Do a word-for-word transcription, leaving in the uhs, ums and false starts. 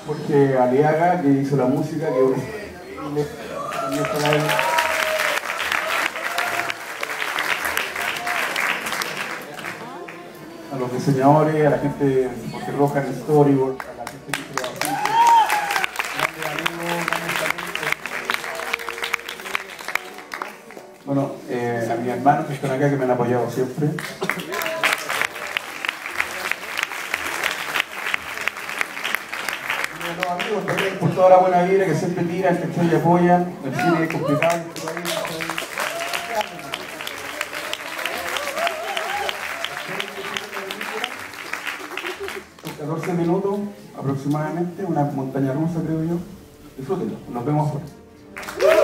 Jorge Aliaga, que hizo la música, que también está ahí. A los diseñadores, a la gente de Jorge Roja en el Storyboard, a la gente que crea afiches, grandes amigos, grandes talentos. Bueno, eh, a mis hermanos que están acá, que me han apoyado siempre. Y a los amigos también, por toda la buena vida, que siempre tiran, que y apoyan. El cine es complicado, catorce minutos aproximadamente, una montaña rusa creo yo. Disfrútenlo, nos vemos afuera.